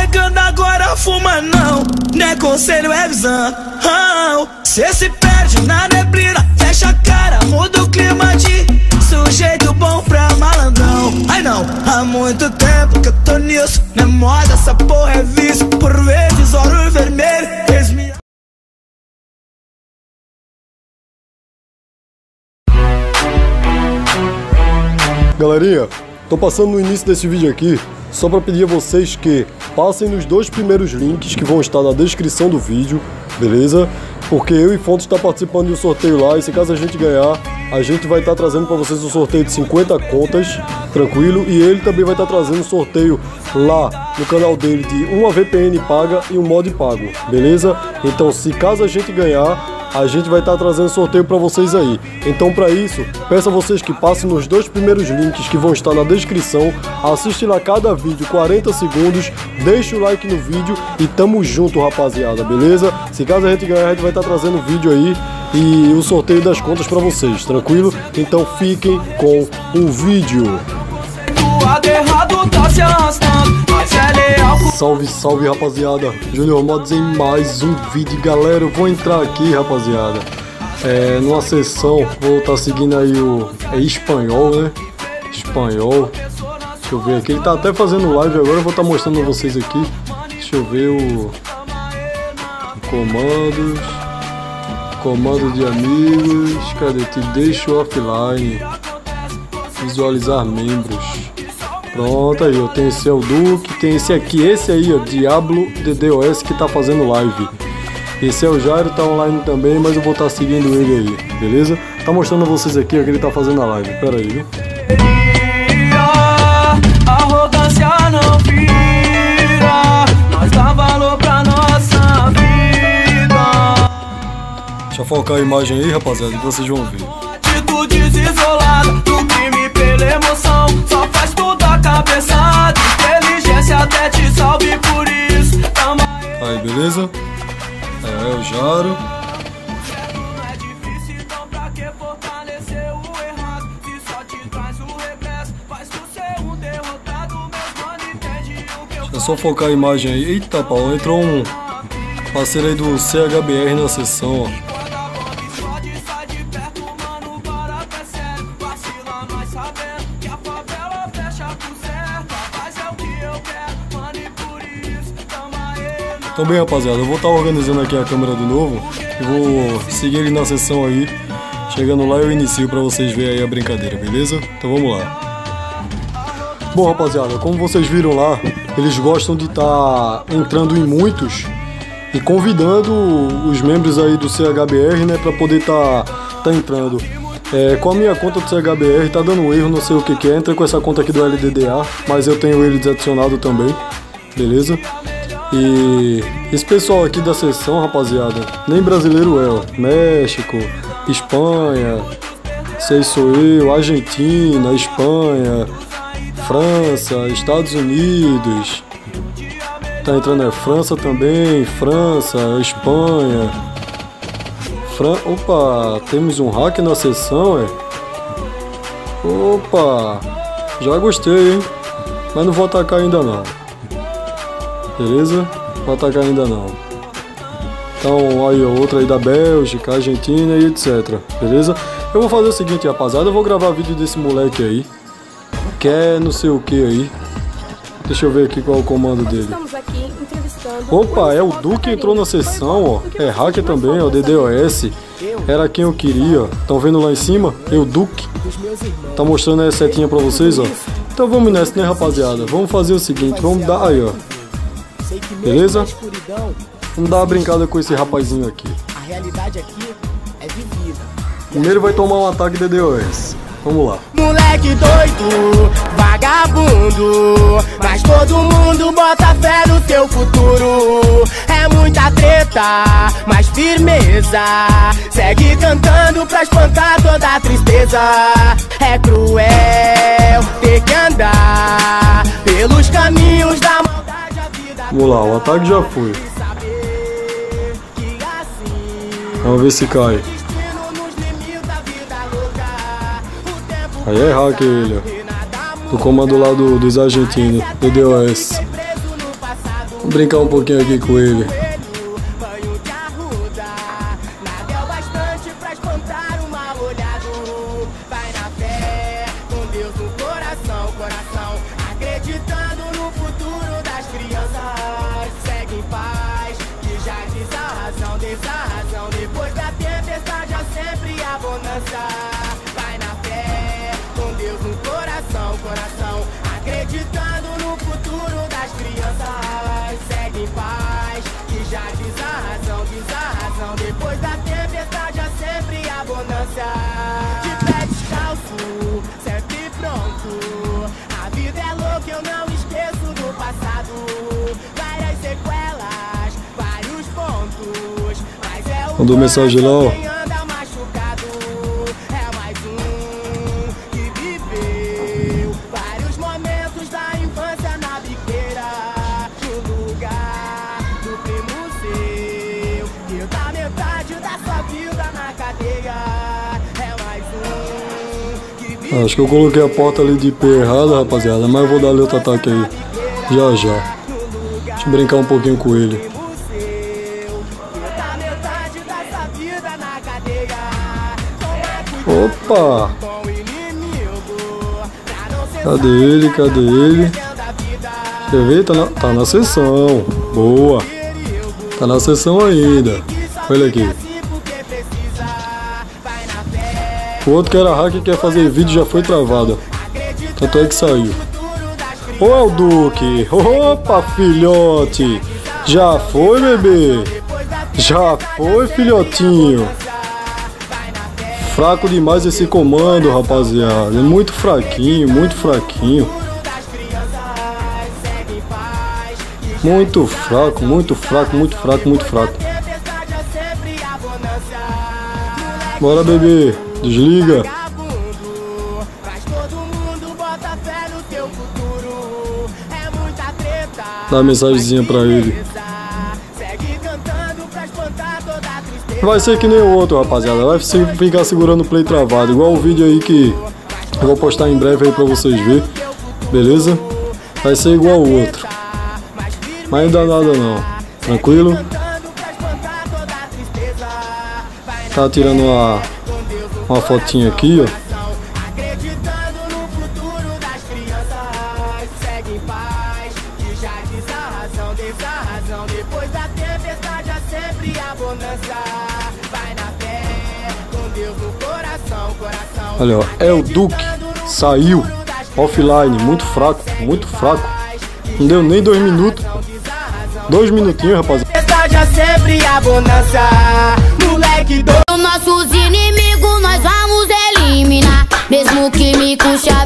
chegando agora, fuma não. Não é conselho, é visão. Cê se perde na neblina, fecha a cara, muda o clima de sujeito bom pra malandrão. Ai não, há muito tempo que eu tô nisso. Não é moda, essa porra é vício. Por vezes olho vermelho, Galerinha, tô passando no início desse vídeo aqui só para pedir a vocês que passem nos 2 primeiros links que vão estar na descrição do vídeo, beleza? Porque eu e Fontes está participando de um sorteio lá e se caso a gente ganhar, a gente vai estar trazendo para vocês um sorteio de 50 contas, tranquilo? E ele também vai estar trazendo um sorteio lá no canal dele de uma VPN paga e um mod pago, beleza? Então se caso a gente ganhar, a gente vai estar trazendo sorteio para vocês aí. Então para isso, peço a vocês que passem nos 2 primeiros links que vão estar na descrição, assiste lá cada vídeo 40 segundos, deixa o like no vídeo e tamo junto, rapaziada, beleza? Se caso a gente ganhar, a gente vai estar trazendo o vídeo aí e o sorteio das contas para vocês, tranquilo? Então fiquem com o vídeo. Salve, salve, rapaziada. Junior Mods em mais um vídeo, galera. Eu vou entrar aqui, rapaziada, numa sessão, vou estar seguindo aí o espanhol, né? Espanhol. Deixa eu ver aqui, ele tá até fazendo live agora, eu vou estar mostrando a vocês aqui. Deixa eu ver o comando de amigos. Cadê? Te deixo offline. Visualizar membros. Pronto, aí, ó, tem esse é o Duque, tem esse aqui, esse aí, ó, Diablo DDoS, que tá fazendo live. Esse é o Jairo, tá online também, mas eu vou estar seguindo ele aí, beleza? Tá mostrando a vocês aqui, ó, que ele tá fazendo a live, pera aí, viu? Arrogância não vira, nós dá valor pra nossa vida. Deixa eu focar a imagem aí, rapaziada, que vocês vão ver. Atitudes isoladas, do crime pela emoção, só faz tudo a cabeçada. Inteligência até te salve por isso. Aí, beleza? É o Jaro. É difícil, então pra que fortalecer o errado? Se só te traz o regresso, faz tu ser um derrotado. Meu mano, entende o que eu Deixa eu só focar a imagem aí. Eita, Paulo, entrou um parceiro aí do CHBR na sessão, ó. Então bem, rapaziada, eu vou estar organizando aqui a câmera de novo e vou seguir ele na sessão aí. Chegando lá eu inicio pra vocês verem aí a brincadeira, beleza? Então vamos lá. Bom, rapaziada, como vocês viram lá, eles gostam de estar entrando em muitos e convidando os membros aí do CHBR, né, pra poder estar entrando. Com a minha conta do CHBR tá dando um erro, não sei o que é. Entra com essa conta aqui do LDDA, mas eu tenho ele desadicionado também, beleza? E esse pessoal aqui da sessão, rapaziada, nem brasileiro é, ó. México, Espanha, sei sou eu, Argentina, Espanha, França, Estados Unidos. Tá entrando França também, França, Espanha. Opa, temos um hack na sessão, Opa, já gostei, hein? Mas não vou atacar ainda não. Beleza? Vou atacar ainda não. Então, aí, ó, outra aí da Bélgica, Argentina e etc. Beleza? Eu vou fazer o seguinte, rapaziada. Eu vou gravar vídeo desse moleque aí, que é não sei o que aí. Deixa eu ver aqui qual é o comando dele. Opa, é o Duque que entrou na sessão, ó. É hacker também, ó, DDoS. Era quem eu queria, ó. Estão vendo lá em cima? Eu, Duque. Tá mostrando aí a setinha pra vocês, ó. Então vamos nessa, né, rapaziada? Vamos fazer o seguinte, vamos dar aí, ó. Beleza? Vamos dar uma brincada com esse rapazinho aqui. A realidade aqui é vivida. Primeiro vai tomar um ataque de DDoS. Vamos lá. Moleque doido, vagabundo, mas todo mundo bota fé no teu futuro. É muita treta, mas firmeza. Segue cantando pra espantar toda a tristeza. É cruel ter que andar pelos caminhos da maldade, a vida. Vamos lá, o ataque já foi. Vamos ver se cai. Aí é hack ele, ó. Do comando lá dos argentinos, DDoS. Vou brincar um pouquinho aqui com ele. Banho de arruda, nadel bastante pra espantar o mal olhado. Vai na fé, com Deus no coração, coração, acreditando no futuro das crianças. Segue em paz, que já diz a razão, desarrazão. Depois da tempestade há sempre a bonança. Vai na fé, com Deus no coração, coração, acreditando no futuro das crianças. Segue em paz, que já diz a razão, depois da tempestade há sempre a bonança. De pé descalço, sempre pronto, a vida é louca, eu não esqueço do passado. Várias sequelas, vários pontos, mas é o mandou mensagem lá, ó. quem anda machucado. É mais um que viveu vários momentos da infância na biqueira, no lugar do primo seu, e da metade da sua vida na cadeia. É mais um que viveu. Acho que eu coloquei a porta ali de pé errada, rapaziada, mas eu vou dar ali outro ataque aí. Já já. Deixa eu brincar um pouquinho com ele. Opa! Cadê ele? Cadê ele? Deixa eu ver, tá na sessão. Boa! Tá na sessão ainda. Olha aqui. O outro que era hacker quer fazer vídeo já foi travado. Tanto é que saiu. Ô, é o Duque! Opa, filhote! Já foi, bebê! Já foi, filhotinho! Fraco demais esse comando, rapaziada. É muito fraquinho, muito fraquinho. Muito fraco, muito fraco, muito fraco, muito fraco. Bora, bebê. Desliga. Dá uma mensagenzinha pra ele. Vai ser que nem o outro, rapaziada. Vai ficar segurando o play travado. Igual o vídeo aí que eu vou postar em breve aí pra vocês verem. Beleza? Vai ser igual o outro. Mas não dá nada não. Tranquilo? Tá tirando uma fotinha aqui, ó. Depois da tempestade há sempre a bonança. Vai na fé, com Deus no coração, coração. Olha, ó, é o Duque. Saiu offline, muito fraco, muito fraco. Não deu nem 2 minutos. 2 minutinhos, rapaziada. Tempestade há sempre a bonança. Moleque do Nossos inimigos nós vamos eliminar. Mesmo que me custe